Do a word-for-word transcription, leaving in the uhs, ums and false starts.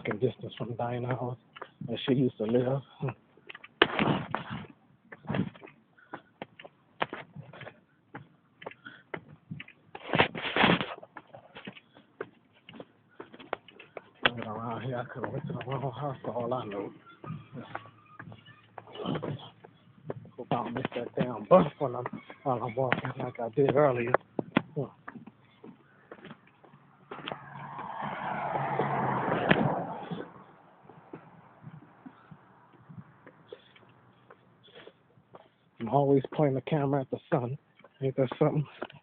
walking distance from Diana's house where she used to live. Around here, I could have went to the wrong house for all I know. Hope I don't miss that damn bus when I'm, while I'm walking like I did earlier. Huh. I'm always pointing the camera at the sun. Ain't that something?